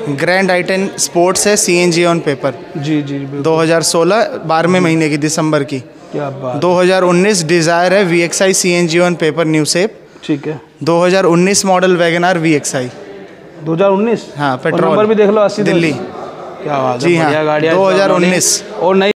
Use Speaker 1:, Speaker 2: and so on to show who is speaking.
Speaker 1: Grand आई10 sports है, CNG on paper.
Speaker 2: जी जी
Speaker 1: 2016 12वें महीने की, दिसंबर की।
Speaker 2: क्या बात।
Speaker 1: 2019 डिज़ायर है VXI CNG on paper new shape.
Speaker 2: ठीक है।
Speaker 1: 2019 मॉडल वैगनआर VXI।
Speaker 2: 2019।
Speaker 1: हाँ, पेट्रोल।
Speaker 2: नंबर भी देख लो 80
Speaker 1: दिल्ली।
Speaker 2: क्या बात है,
Speaker 1: जी हाँ,
Speaker 2: बढ़िया गाड़ियाँ
Speaker 1: 2019
Speaker 2: और नई